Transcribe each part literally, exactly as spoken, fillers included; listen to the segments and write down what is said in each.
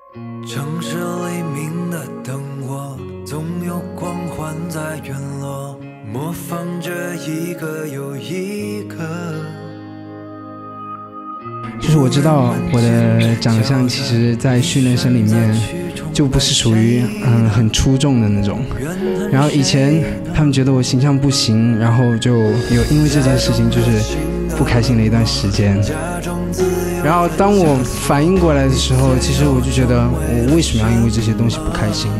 城市黎明的灯火，总有光环在陨落，模仿着一个又一个。 就是我知道我的长相其实在训练生里面就不是属于嗯很出众的那种，然后以前他们觉得我形象不行，然后就有因为这件事情就是不开心了一段时间。然后当我反应过来的时候，其实我就觉得我为什么要因为这些东西不开心。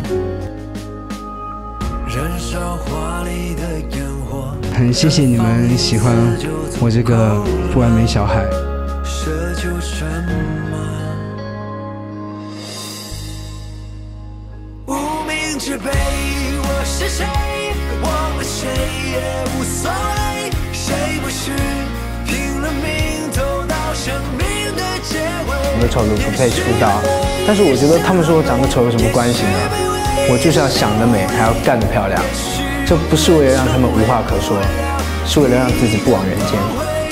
很谢谢你们喜欢我这个不完美小孩。奢求什么？ 无名之辈，我是谁？忘了谁也无所谓。谁不是拼了命走到生命的结尾？ 长得丑的不配出道，但是我觉得他们说我长得丑有什么关系呢？我就是要想得美，还要干得漂亮。这不是为了让他们无话可说，是为了让自己不枉人间。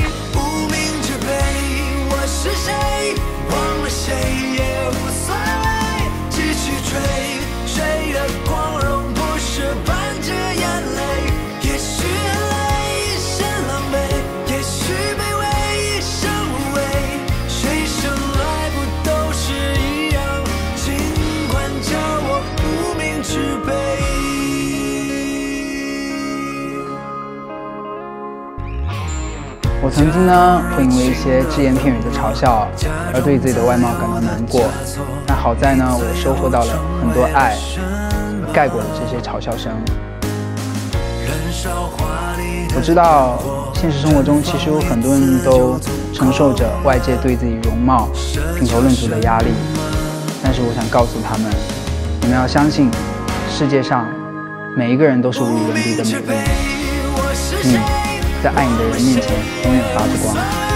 我曾经呢，会因为一些只言片语的嘲笑而对自己的外貌感到难过，但好在呢，我收获到了很多爱，盖过了这些嘲笑声。我知道现实生活中其实有很多人都承受着外界对自己容貌评头论足的压力，但是我想告诉他们，你们要相信，世界上每一个人都是无与伦比的美丽。你在爱你的人面前永远发着光。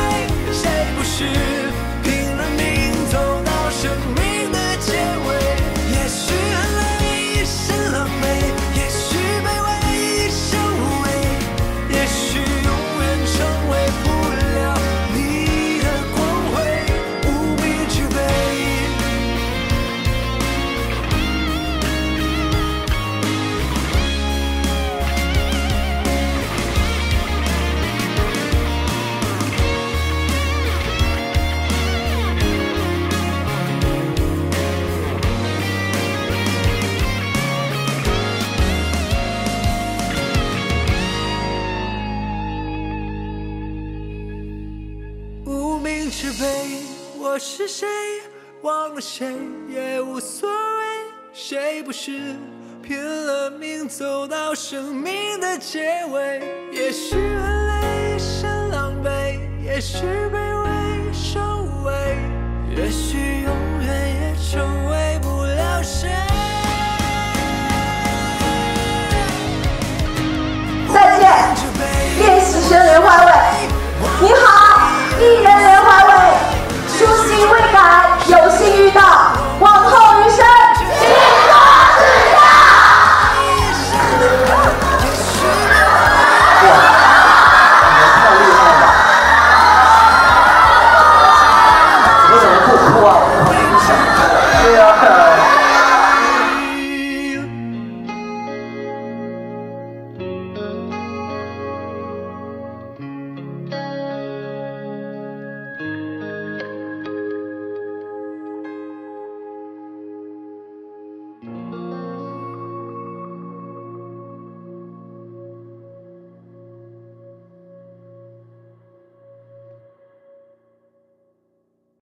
我是谁？忘了谁也无所谓。谁不是拼了命走到生命的结尾？也许很累，也是狼狈，也许卑微，受委，也许有